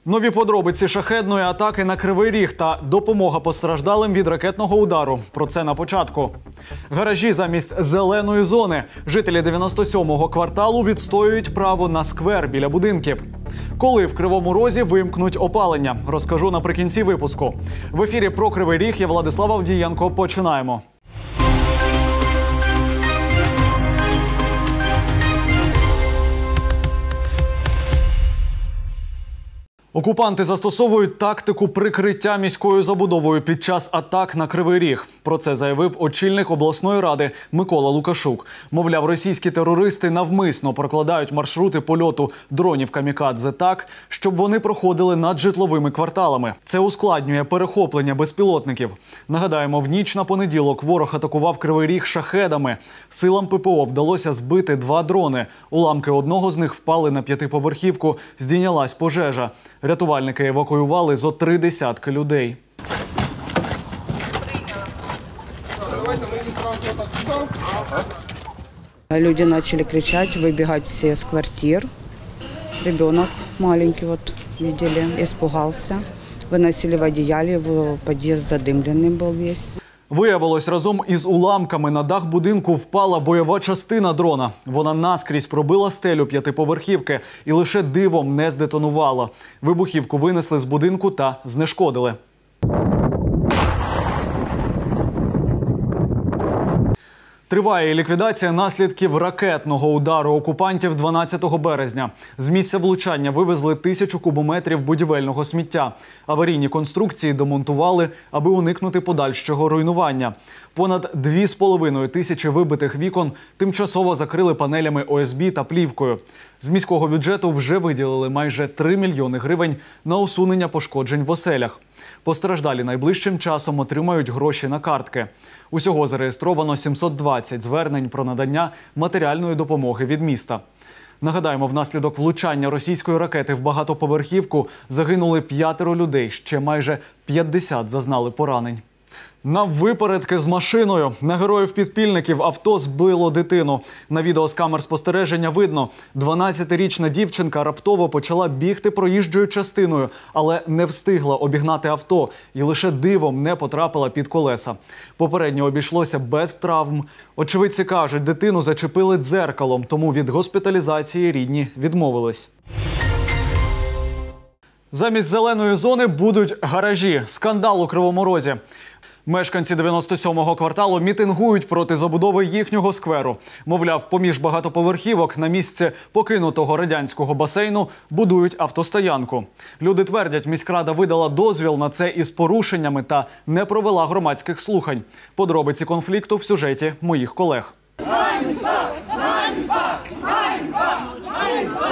Нові подробиці шахедної атаки на Кривий Ріг та допомога постраждалим від ракетного удару. Про це на початку. Гаражі замість зеленої зони. Жителі 97-го кварталу відстоюють право на сквер біля будинків. Коли в Кривому Розі вимкнуть опалення? Розкажу наприкінці випуску. В ефірі про Кривий Ріг я Владислав Авдієнко. Починаємо. Окупанти застосовують тактику прикриття міською забудовою під час атак на Кривий Ріг. Про це заявив очільник обласної ради Микола Лукашук. Мовляв, російські терористи навмисно прокладають маршрути польоту дронів камікадзе так, щоб вони проходили над житловими кварталами. Це ускладнює перехоплення безпілотників. Нагадаємо, в ніч на понеділок ворог атакував Кривий Ріг шахедами. Силам ППО вдалося збити 2 дрони. Уламки одного з них впали на 5-поверхівку, здійнялась пожежа. Рятувальники евакуювали зо 30 людей. Люди начали кричать, выбегать все из квартир. Ребенок маленький, вот видели, испугался. Выносили в одеяле, в подъезд задымленный был весь. Виявилось, разом із уламками на дах будинку впала бойова частина дрона. Вона наскрізь пробила стелю 5-поверхівки і лише дивом не здетонувала. Вибухівку винесли з будинку та знешкодили. Триває ліквідація наслідків ракетного удару окупантів 12 березня. З місця влучання вивезли 1000 кубометрів будівельного сміття. Аварійні конструкції демонтували, аби уникнути подальшого руйнування. Понад 2500 вибитих вікон тимчасово закрили панелями ОСБ та плівкою. З міського бюджету вже виділили майже 3 мільйони гривень на усунення пошкоджень в оселях. Постраждалі найближчим часом отримають гроші на картки. Усього зареєстровано 720 звернень про надання матеріальної допомоги від міста. Нагадаємо, внаслідок влучання російської ракети в багатоповерхівку загинули 5 людей, ще майже 50 зазнали поранень. Наввипередки з машиною. На героїв-підпільників авто збило дитину. На відео з камер спостереження видно, 12-річна дівчинка раптово почала бігти проїжджою частиною, але не встигла обігнати авто і лише дивом не потрапила під колеса. Попередньо обійшлося без травм. Очевидці кажуть, дитину зачепили дзеркалом, тому від госпіталізації рідні відмовились. Замість зеленої зони будуть гаражі. Скандал у Кривому Розі. Мешканці 97-го кварталу мітингують проти забудови їхнього скверу. Мовляв, поміж багатоповерхівок на місці покинутого радянського басейну будують автостоянку. Люди твердять, міськрада видала дозвіл на це із порушеннями та не провела громадських слухань. Подробиці конфлікту в сюжеті моїх колег. Ганьба! Ганьба! Ганьба! Ганьба!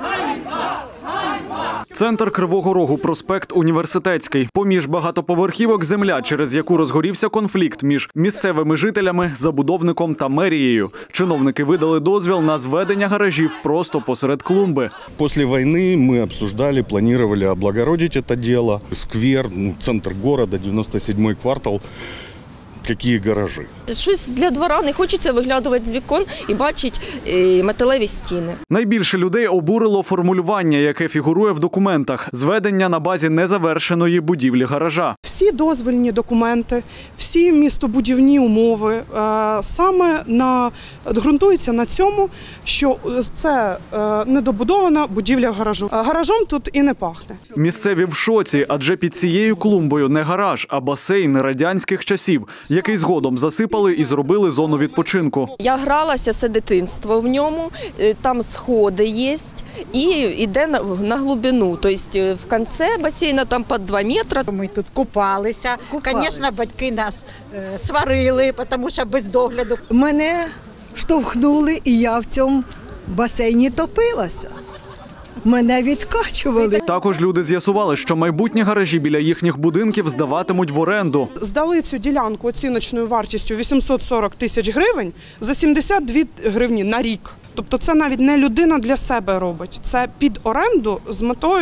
Центр Кривого Рогу, проспект Університетський. Поміж багатоповерхівок земля, через яку розгорівся конфлікт між місцевими жителями, забудовником та мерією. Чиновники видали дозвіл на зведення гаражів просто посеред клумби. Після війни ми обсуждали, планували облагородити це діло. Сквер, центр міста, 97-й квартал. Які гаражі? Щось для двора, не хочеться виглядувати з вікон і бачити металеві стіни. Найбільше людей обурило формулювання, яке фігурує в документах – зведення на базі незавершеної будівлі гаража. Всі дозвільні документи, всі містобудівні умови саме ґрунтуються на цьому, що це недобудована будівля гаражу. Гаражом тут і не пахне. Місцеві в шоці, адже під цією клумбою не гараж, а басейн радянських часів, який згодом засипали і зробили зону відпочинку. Я гралася все дитинство в ньому, там сходи є і йде на глибину. Тобто в кінці басейну там під 2 метри. Ми тут купалися. Звісно, батьки нас сварили, тому що без догляду. Мене штовхнули і я в цьому басейні топилася. Мене відкачували. Також люди з'ясували, що майбутні гаражі біля їхніх будинків здаватимуть в оренду. Здали цю ділянку оціночною вартістю 840 тисяч гривень за 72 гривні на рік. Тобто це навіть не людина для себе робить, це під оренду з метою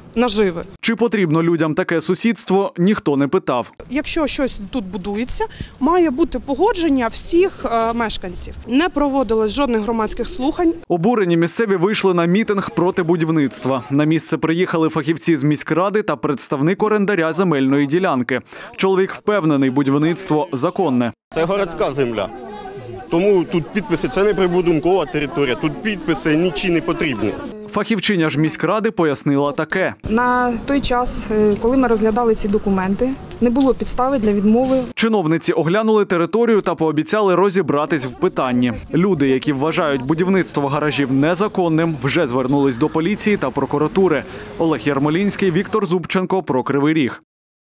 наживи. Чи потрібно людям таке сусідство, ніхто не питав. Якщо щось тут будується, має бути погодження всіх мешканців. Не проводилось жодних громадських слухань. Обурені місцеві вийшли на мітинг проти будівництва. На місце приїхали фахівці з міськради та представник орендаря земельної ділянки. Чоловік впевнений, будівництво законне. Це городська земля. Тому тут підписи – це не прибудинкова територія, тут підписи нічі не потрібні. Фахівчиня ж міськради пояснила таке. На той час, коли ми розглядали ці документи, не було підстави для відмови. Чиновниці оглянули територію та пообіцяли розібратись в питанні. Люди, які вважають будівництво гаражів незаконним, вже звернулись до поліції та прокуратури. Олег Ярмолінський, Віктор Зубченко про Кривий Ріг.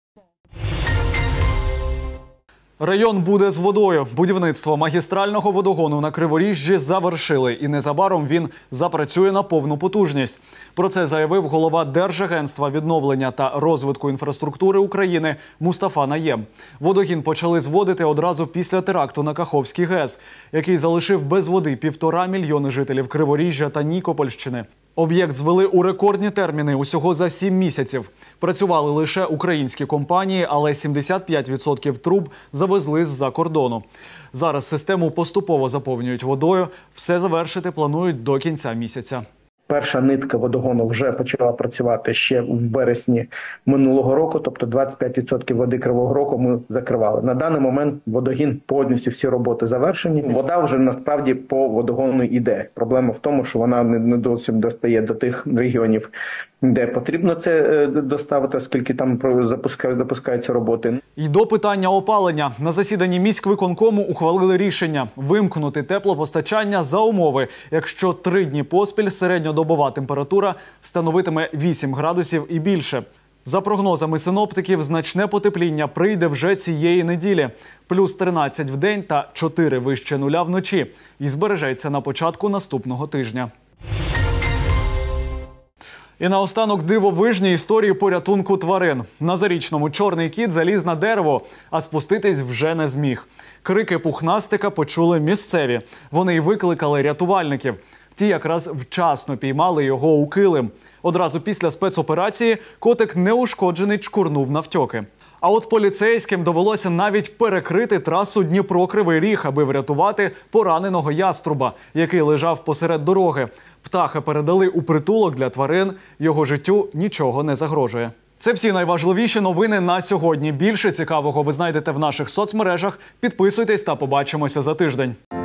Район буде з водою. Будівництво магістрального водогону на Криворіжжі завершили. І незабаром він запрацює на повну потужність. Про це заявив голова Держагентства відновлення та розвитку інфраструктури України Мустафа Наєм. Водогін почали зводити одразу після теракту на Каховський ГЕС, який залишив без води 1,5 мільйони жителів Криворіжжя та Нікопольщини. Об'єкт звели у рекордні терміни – усього за 7 місяців. Працювали лише українські компанії, але 75% труб завезли з-за кордону. Зараз систему поступово заповнюють водою. Все завершити планують до кінця місяця. Перша нитка водогону вже почала працювати ще в вересні минулого року, тобто 25% води Кривого Рогу ми закривали. На даний момент водогін повністю всі роботи завершені. Вода вже насправді по водогону йде. Проблема в тому, що вона не зовсім достає до тих регіонів, де потрібно це доставити, оскільки там запускаються роботи. І до питання опалення. На засіданні міськвиконкому ухвалили рішення вимкнути теплопостачання за умови, якщо 3 дні поспіль середньодобова температура становитиме 8 градусів і більше. За прогнозами синоптиків, значне потепління прийде вже цієї неділі. Плюс 13 в день та 4 вище нуля вночі. І збережеться на початку наступного тижня. І наостанок дивовижні історії порятунку тварин. На Зарічному чорний кіт заліз на дерево, а спуститись вже не зміг. Крики пухнастика почули місцеві. Вони й викликали рятувальників. Ті якраз вчасно піймали його у килим. Одразу після спецоперації котик неушкоджений чкурнув навтьоки. А от поліцейським довелося навіть перекрити трасу Дніпро-Кривий Ріг, аби врятувати пораненого яструба, який лежав посеред дороги. Птаха передали у притулок для тварин. Його життю нічого не загрожує. Це всі найважливіші новини на сьогодні. Більше цікавого ви знайдете в наших соцмережах. Підписуйтесь та побачимося за тиждень.